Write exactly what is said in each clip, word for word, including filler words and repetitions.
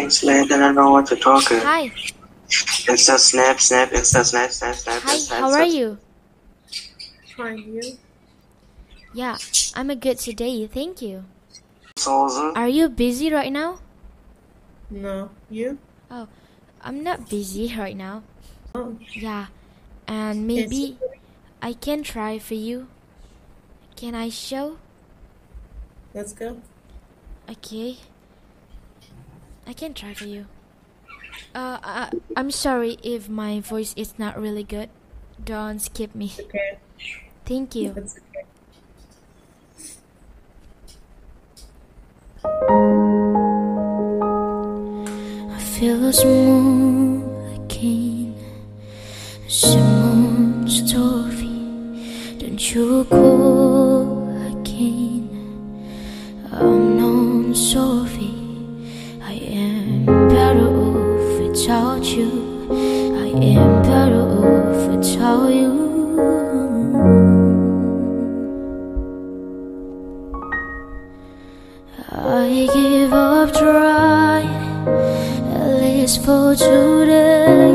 Translate and I know what to talk. Hi. Insta snap snap insta snap snap snap. Hi, insta, how insta. are you? Fine, you? Yeah, I'm a good today, thank you. Soze. Are you busy right now? No, you? Oh, I'm not busy right now. Oh, Yeah, and maybe I can try for you. Can I show? let's go. Okay. I can try for you. Uh, I, I'm sorry if my voice is not really good. Don't skip me. Okay, Thank you. that's okay. I feel a smooth again, Simon story. Don't you go again? I'm not sorry. I am better off without you. I am better off without you. I give up trying, at least for today.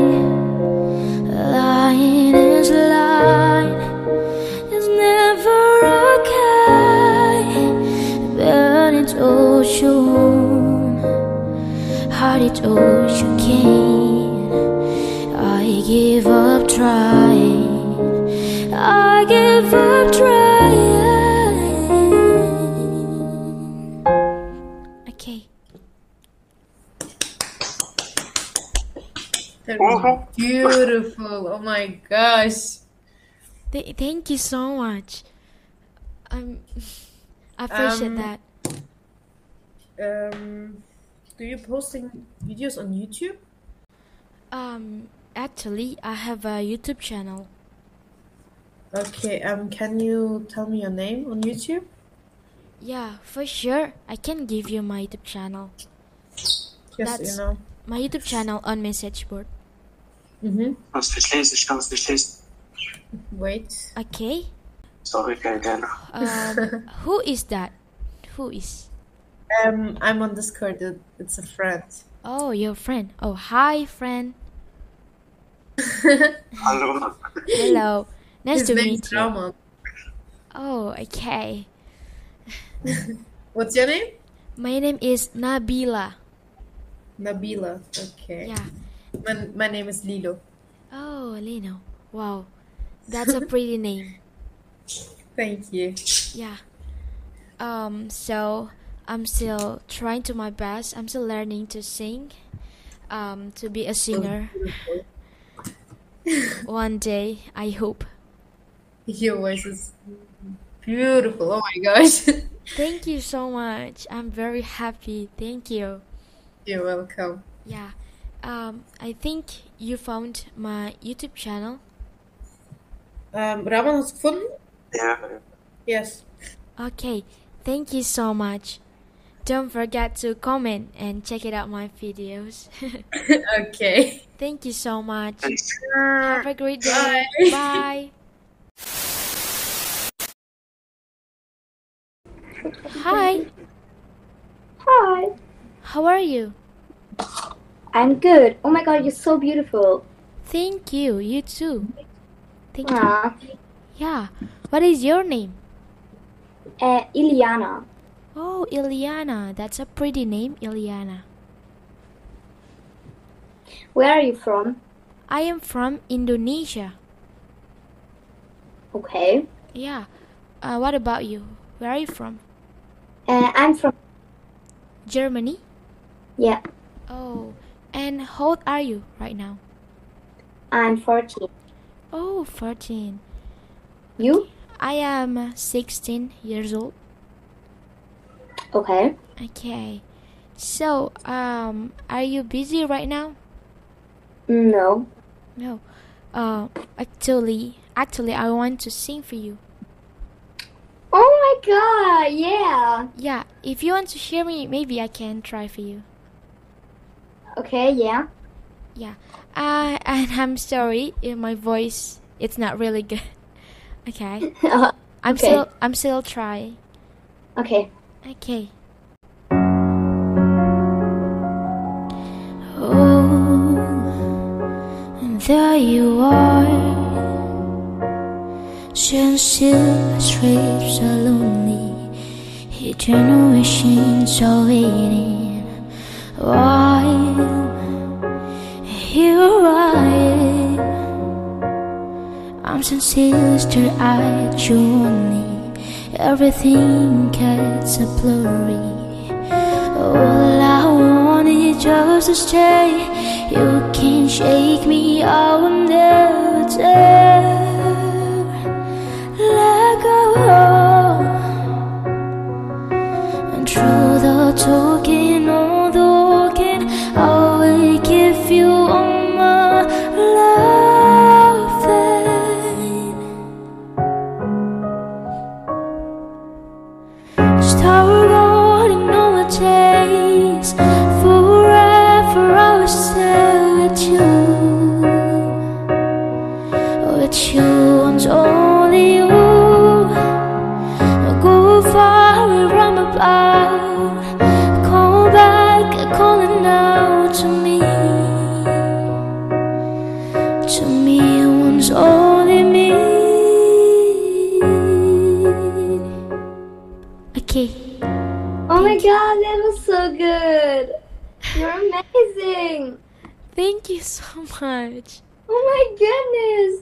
Lying is lying, it's never okay. But it's ocean, heart it's ocean can. I give up trying, I give up trying. Okay. That was beautiful. Oh my gosh. Th- thank you so much. I'm, I appreciate Um, that. Um, do you posting videos on YouTube? Um, actually, I have a YouTube channel. Okay. Um, can you tell me your name on YouTube? Yeah, for sure. I can give you my YouTube channel. Just That's- you know. My YouTube channel on message board. Mhm. Kannst nicht lesen, ich kann es nicht lesen. Wait. Okay. Sorry, kein gerne. Um, who is that? Who is? Um, I'm on Discord. It- It's a friend. Oh, your friend. Oh, hi, friend. Hallo. Hello. Nice His to name's meet you. Ramon. Oh, okay. What's your name? My name is Nabila. Nabila. Okay. Yeah. My, my name is Lilo. Oh, Lino. Wow. That's a pretty name. Thank you. Yeah. Um, so I'm still trying to my best. I'm still learning to sing. Um, to be a singer. One day, I hope. Your voice is beautiful. Oh my gosh. Thank you so much. I'm very happy. Thank you. You're welcome. Yeah. Um, I think you found my YouTube channel. Um, Ramon has gevonden? Ja. Yes. Okay. Thank you so much. Don't forget to comment and check it out my videos. Okay. Thank you so much. Thanks. Have a great day. Bye. Bye. Hi. Hi, How are you? I'm good. Oh my god, you're so beautiful. Thank you. You too. Thank you. Aw. Yeah. What is your name? Uh, Iliana. Oh, Iliana. That's a pretty name, Iliana. Where are you from? I am from Indonesia. Okay. Yeah. Uh, what about you? Where are you from? Uh, I'm from. Germany? Yeah, Oh. And how old are you right now? I'm fourteen. Oh, fourteen. You? I am sixteen years old. Okay. Okay. So, um, are you busy right now? No. No. Uh, actually, actually, I want to sing for you. Oh my god, yeah. Yeah, if you want to hear me, maybe I can try for you. Okay, yeah. Yeah. Uh, and I'm sorry if my voice it's not really good. Okay. I'm Okay. still I'm still trying. there you are. Sincere trips are lonely. Generations are waiting. While here I am, I'm sincere, stare-eyed, you only. Everything gets a blurry. All I want is just to stay. You can't shake me, I will never dare let go. And through the talking, all the walking, I will give you all my love then. Start rolling over days. Forever I will stay with you. With you and only you. Go far around about. Call back, calling out to me. To me, once only me. Okay. Oh my god, that was so good. You're amazing. Thank you so much. Oh my goodness.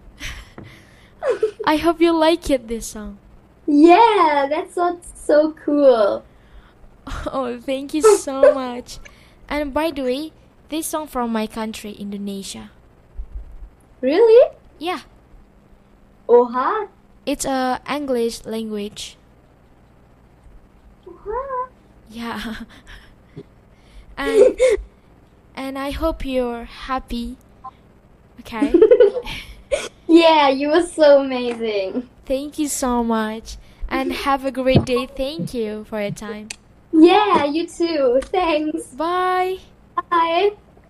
I hope you like it, this song. Yeah, that's so, so cool. Oh, thank you so much. And by the way, this song from my country, Indonesia. Really? Yeah, Oha. it's a English language. Oha. Yeah. and and I hope you're happy. Okay. Yeah, you were so amazing. Thank you so much. And have a great day. Thank you for your time. Yeah, you too. Thanks. Bye. Bye.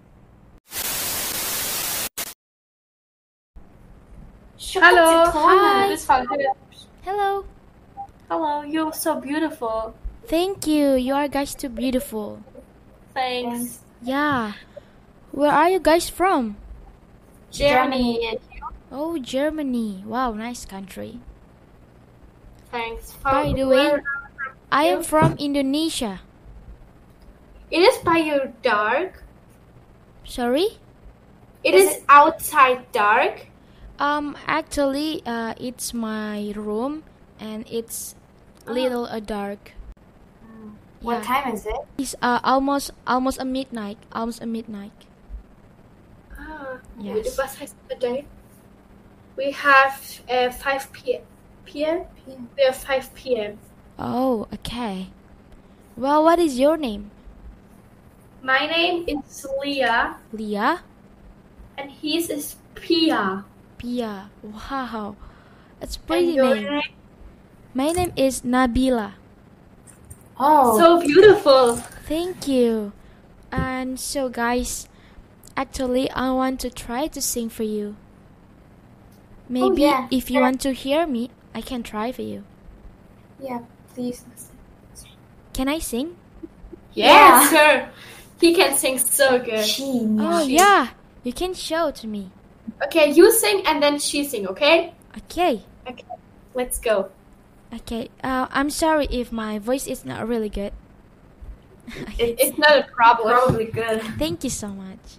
Hello. Hi. This is Hello. Hello, you're so beautiful. Thank you. You are guys too beautiful. Thanks. Yeah. Where are you guys from? Germany. Oh, Germany. Wow, nice country. Thanks. By the way, I am from Indonesia. It is by you dark. Sorry? It is, outside dark. Um, actually, uh, it's my room and it's little uh, dark. What Yeah. time is it? It's uh, almost almost a midnight. Almost a midnight. Ah, Yes. What time the day? We have uh, five p.m. p.m. We have five p.m. Oh, okay. Well, what is your name? My name is Leah, Leah? and his is Pia. Pia. Wow. That's a And pretty your name. name? My name is Nabila. Oh, So beautiful. Thank you. And so, guys, actually, I want to try to sing for you. Maybe yeah. if you want to hear me, I can try for you. yeah, please. Can I sing? Yes, sir. He can sing so good. Oh, yeah. You can show to me. Okay, you sing and then she sing, okay? Okay. Let's go. Okay. Uh, I'm sorry if my voice is not really good. It, it's not a problem. Probably good. Thank you so much.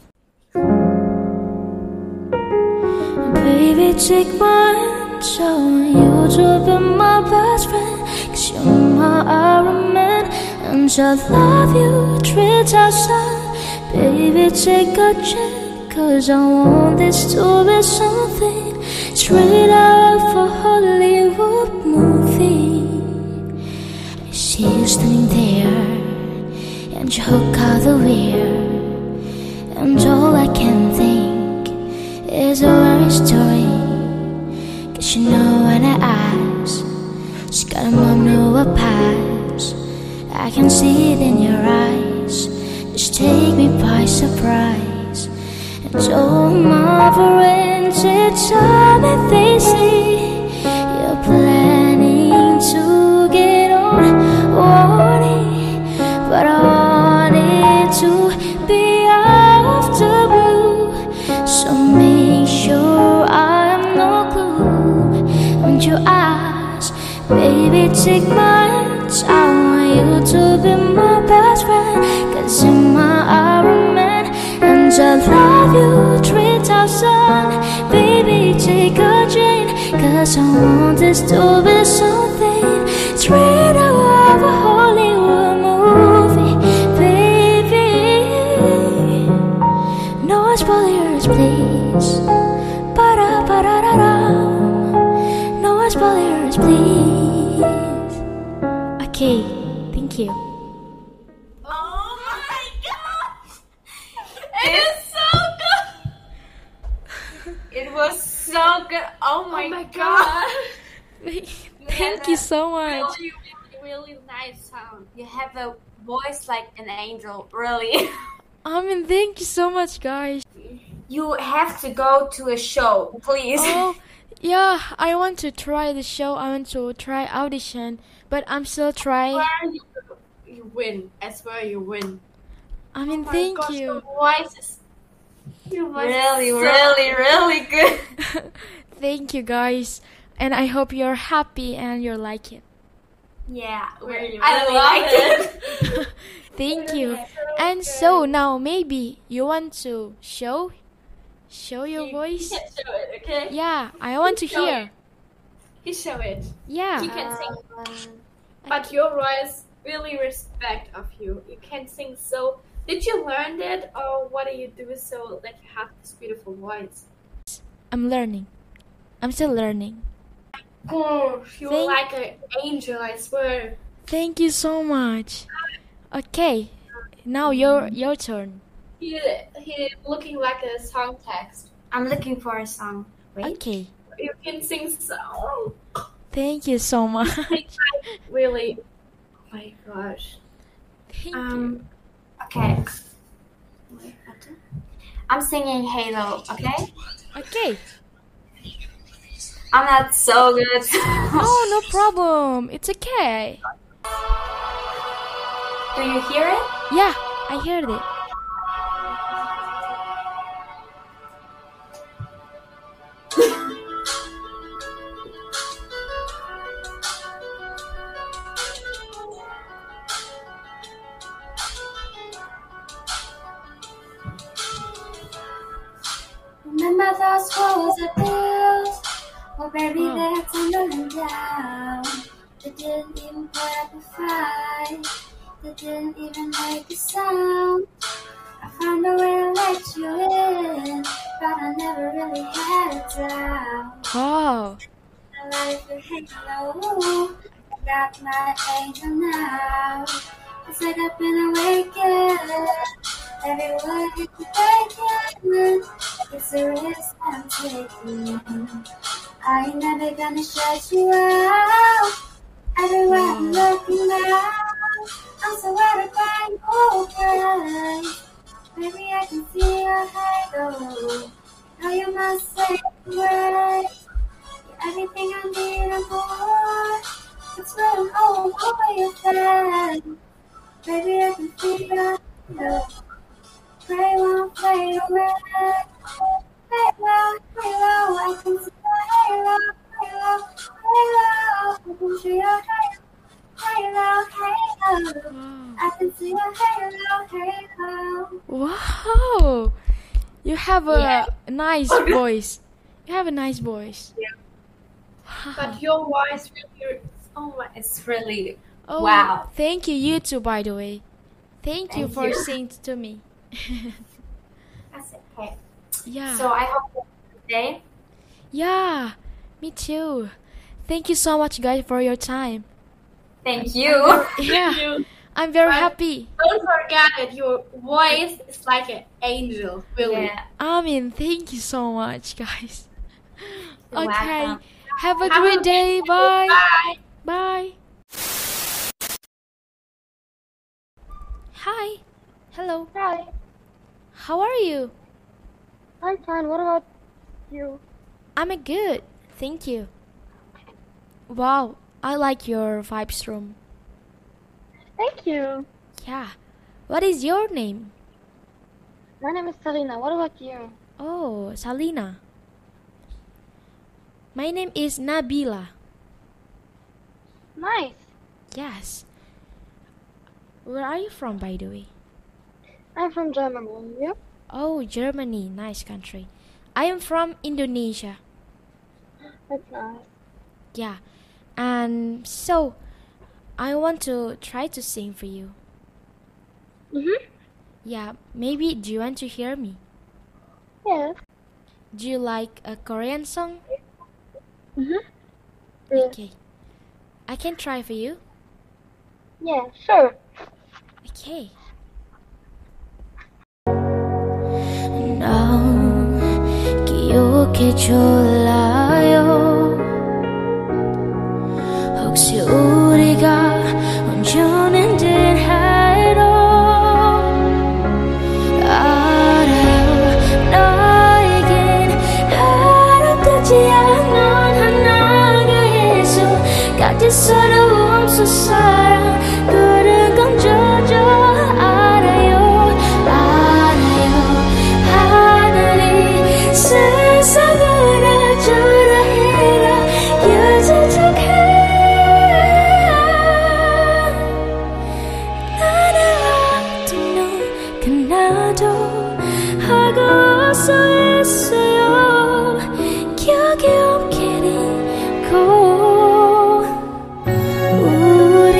Baby, take my hand, show you to be my best friend. Cause you're my Iron Man, and I love you three thousand. Baby, take a chance, cause I want this to be something straight out of a Hollywood movie. I see you standing there, and you hook out the rear, and all I can think is a worry story. Cause you know when I ask, she got a mom, no a pass. I can see it in your eyes, just take me by surprise. And all my friends, it's time that they see you're planning to get on, wanting, but I want it to be out of the blue. So Baby, take my hands, I want you to be my best friend. Cause you're my Iron Man, and I love you three thousand. Baby, take a drink, cause I want this to be something straight out of a Hollywood movie. Baby, no spoilers please. Ba-da-ba-da-da-da. No spoilers please. Okay, thank you. Oh my god! It is so good! It was so good. Oh my, Oh my god. Thank you so much. Really, really, really nice sound. You have a voice like an angel, really. I mean, thank you so much, guys. You have to go to a show, please. Oh, yeah, I want to try the show. I want to try audition, but I'm still trying. Swear you, you win. I swear you win. I mean, Oh my thank gosh, you. Your voice is, your voice Really, is so really, really good. Thank you, guys. And I hope you're happy and you like it. Yeah, Really, I really love like it. Thank you. And so now maybe you want to show show your You voice? can show it, okay? Yeah, I want to Show hear. You show it. Yeah. You can sing, Um, but your voice really respect of you. You can sing so. Did you learn it, or what do you do so that you have this beautiful voice? I'm learning. I'm still learning. Oh, you're Thank- like an angel, I swear. Thank you so much. Okay. Now your your turn. He he looking like a song text. I'm looking for a song. Wait. Okay. You can sing so Thank you so much. really. Oh my gosh. Thank you. Um. Okay. Wait, what the- I'm singing Halo. Okay. Okay. I'm not so good. Oh, no problem. It's okay. Do you hear it? Yeah, I heard it. Remember those walls I built? Well, baby, Wow. they're tumbling down. They didn't even put up a fight. They didn't even make a sound. I found a way to let you in, but I never really had a doubt. Wow. My life is halo. I got my angel now. It's like I've been awakened. Every word you breaking. It's a risk I'm taking. I ain't never gonna shut you out. Everywhere I'm looking now, I'm so out of mind open. Maybe I can see your halo. Now you must say the words. You're everything I need and more. It's written all over your face. Baby, I can see your halo. Pray won't fade away. Halo, halo, I can see your halo. Halo, halo, I can see your halo. Halo, halo, I can see your halo, halo. Wow. You have a Yeah. nice voice. You have a nice voice. Yeah. Wow. But your voice really. Oh my. It's really. Oh, Wow. Thank you, you too, by the way. Thank you Thank for you. singing to me. That's okay. Yeah. So I hope you have a good day. Yeah. Me too. Thank you so much, guys, for your time. Thank you. Yeah. You. I'm very Bye. happy. Don't forget that your voice is like an angel, really. Yeah. I mean, thank you so much, guys. You're Okay. welcome. Have a Have great a day. good Bye. Bye. Bye. Hi. Hello. Hi, How are you? I'm fine. What about you? I'm good. Thank you. Wow. I like your vibes room. Thank you. Yeah. What is your name? My name is Selena. What about you? Oh, Salina. My name is Nabila. Nice. Yes. Where are you from, by the way? I'm from Germany. You? Oh, Germany. Nice country. I am from Indonesia. That's nice. Yeah. And so, I want to try to sing for you. Mhm. Yeah, maybe do you want to hear me? Yes. Do you like a Korean song? Mhm. Yeah. Okay. I can try for you. Yeah. Sure. Okay. 난 기억해 줄래요 혹시 우리가 온전한 듯 해도 알아요 너에겐 하나되지 않은 하나가 예수 같은 서러움 수사랑 그런 건 저저 알아요 알아요 하늘이 세상을 아주라 해라 여자적해 나는 어떤 눈 감나도 하고 서 있어요 기억이 옮기고 우리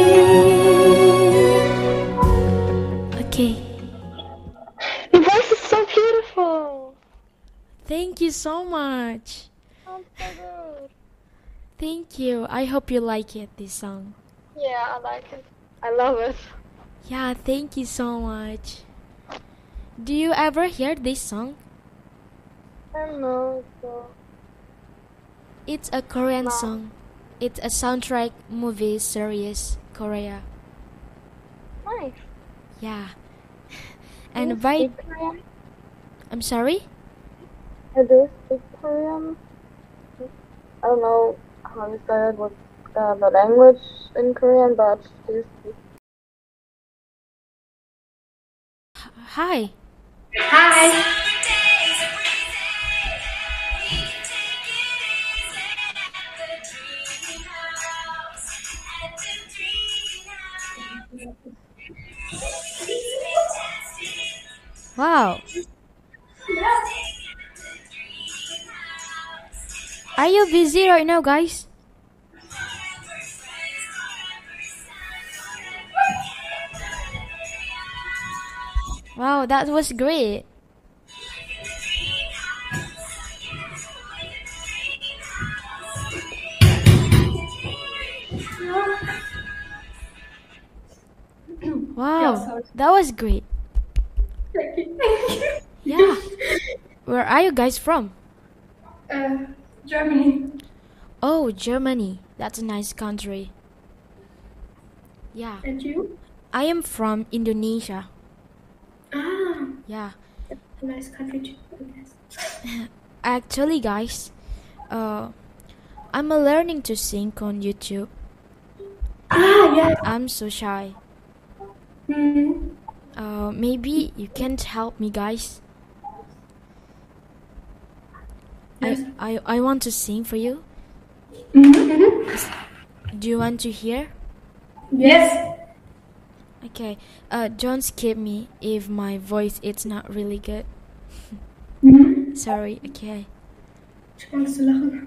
Okay. Your voice is so beautiful. Thank you so much. Sounds so good. Thank you. I hope you like it, this song. Yeah, I like it. I love it. Yeah, thank you so much. Do you ever hear this song? I don't know. So It's a Korean No. song. It's a soundtrack movie series, Korea. nice. Yeah. Do you And by speak Korean? I'm sorry? I do speak Korean. I don't know how you say it with uh, the language in Korean, but do you speak? Hi. Hi. Wow. Are you busy right now, guys? Wow, that was great. Wow, that was great. Thank you. Thank you. Yeah. Where are you guys from? Uh, Germany. Oh, Germany. That's a nice country. Yeah. And you? I am from Indonesia. Ah, Yeah. that's a nice country too, I guess. Actually, guys, uh, I'm uh, learning to sing on YouTube. Ah, yeah. I'm so shy. Mm. Uh, maybe you can help me, guys. Yes. I, I I want to sing for you. Mm-hmm. Do you want to hear? Yes. Okay. Uh, don't skip me if my voice is not really good. Mm-hmm. Sorry. Okay. Ich kann so lachen.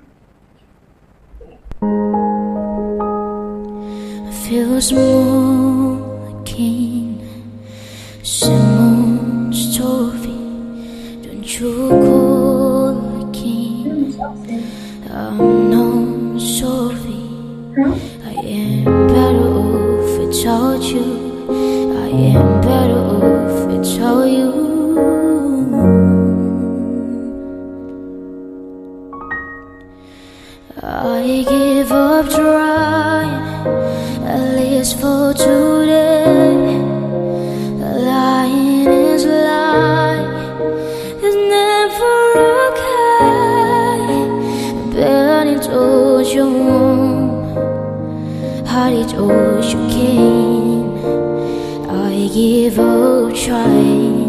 feels looking Simon Sophie don't you go looking I'm no Sophie I am better off without you I am better off without you I give up trying, at least for today. Lying is lying, it's never okay. But it's all you want, heart it's all you can. I give up trying.